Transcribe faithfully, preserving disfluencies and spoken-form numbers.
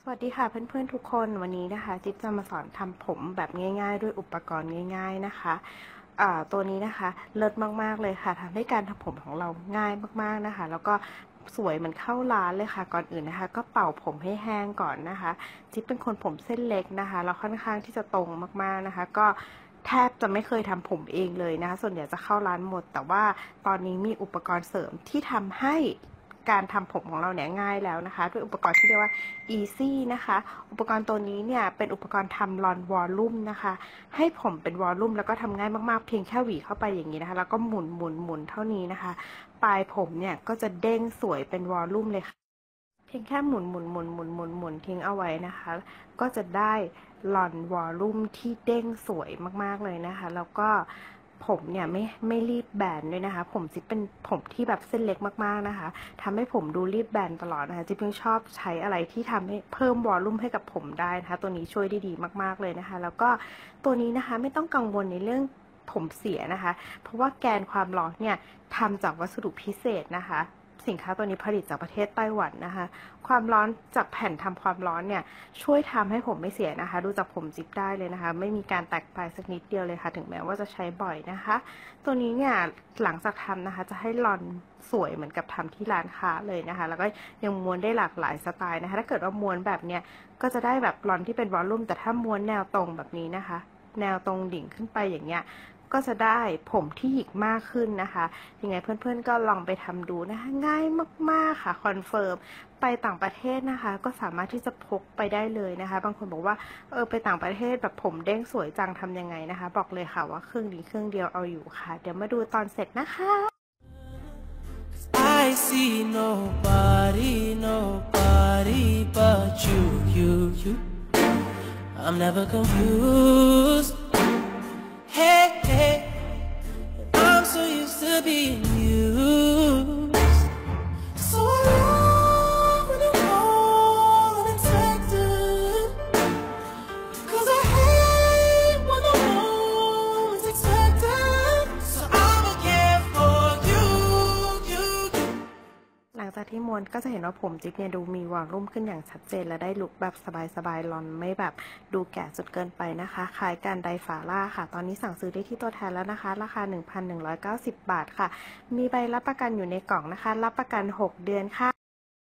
สวัสดีค่ะเพื่อนๆทุกคนวันนี้นะคะจิ๊บจะมาสอนทำผมแบบง่ายๆด้วยอุปกรณ์ง่ายๆนะคะอ่าตัวนี้นะคะเลิศมากๆเลยค่ะทำให้การทำผมของเราง่ายมากๆนะคะแล้วก็สวยเหมือนเข้าร้านเลยค่ะก่อนอื่นนะคะก็เป่าผมให้แห้งก่อนนะคะจิ๊บเป็นคนผมเส้นเล็กนะคะแล้วค่อนข้างที่จะตรงมากๆนะคะก็แทบจะไม่เคยทำผมเองเลยนะคะส่วนใหญ่จะเข้าร้านหมดแต่ว่าตอนนี้มีอุปกรณ์เสริมที่ทำให้การทำผมของเราเนี่ยง่ายแล้วนะคะด้วยอุปกรณ์ที่เรียกว่า Easy นะคะอุปกรณ์ตัวนี้เนี่ยเป็นอุปกรณ์ทำลอนวอลลุ่มนะคะให้ผมเป็นวอลลุ่มแล้วก็ทำง่ายมากๆเพียงแค่หวีเข้าไปอย่างนี้นะคะแล้วก็หมุนหมุนหมุนเท่านี้นะคะปลายผมเนี่ยก็จะเด้งสวยเป็นวอลลุ่มเลยค่ะเพียงแค่หมุนหมุนหมุนหมุนหมุนหมุนทิ้งเอาไว้นะคะก็จะได้ลอนวอลลุ่มที่เด้งสวยมากๆเลยนะคะแล้วก็ผมเนี่ยไม่ไม่รีบแบนด้วยนะคะผมจิ๊บเป็นผมที่แบบเส้นเล็กมากๆนะคะทำให้ผมดูรีบแบนตลอดนะคะจิ๊บยังชอบใช้อะไรที่ทำให้เพิ่มวอลลุ่มให้กับผมได้นะคะตัวนี้ช่วยได้ดีมากๆเลยนะคะแล้วก็ตัวนี้นะคะไม่ต้องกังวลในเรื่องผมเสียนะคะเพราะว่าแกนความร้อนเนี่ยทำจากวัสดุพิเศษนะคะสินค้าตัวนี้ผลิตจากประเทศไต้หวันนะคะความร้อนจากแผ่นทำความร้อนเนี่ยช่วยทำให้ผมไม่เสียนะคะดูจากผมจิ๊บได้เลยนะคะไม่มีการแตกปลายสักนิดเดียวเลยค่ะถึงแม้ว่าจะใช้บ่อยนะคะตัวนี้เนี่ยหลังจากทำนะคะจะให้ลอนสวยเหมือนกับทำที่ร้านค้าเลยนะคะแล้วก็ยังม้วนได้หลากหลายสไตล์นะคะถ้าเกิดว่าม้วนแบบเนี้ยก็จะได้แบบลอนที่เป็นวอลลุ่มแต่ถ้าม้วนแนวตรงแบบนี้นะคะแนวตรงดิ่งขึ้นไปอย่างเงี้ยก็จะได้ผมที่หยิกมากขึ้นนะคะยังไงเพื่อนๆก็ลองไปทำดูนะคะง่ายมากๆค่ะคอนเฟิร์มไปต่างประเทศนะคะก็สามารถที่จะพกไปได้เลยนะคะบางคนบอกว่าเออไปต่างประเทศแบบผมเด้งสวยจังทำยังไงนะคะบอกเลยค่ะว่าเครื่องนี้เครื่องเดียวเอาอยู่ค่ะเดี๋ยวมาดูตอนเสร็จนะคะ I see nobody nobody but you you you I'm never confused hey hey I'm so used to being used so long when you call unexpected cause I hate when the moment's expected so I'ma care for you you you หลังจากที่ม้วนก็จะเห็นว่าผมจิ๊บเนี่ยดูมีวอลลุ่มขึ้นอย่างชัดเจนและได้ลุคแบบสบายๆลอนไม่แบบดูแก่จนเกินไปนะคะคล้ายกันไดฟาร่าค่ะตอนนี้สั่งซื้อได้ที่ตัวแทนแล้วนะคะราคา หนึ่งพันหนึ่งร้อยเก้าสิบ บาทค่ะมีใบรับประกันอยู่ในกล่องนะคะรับประกันหกเดือนค่ะ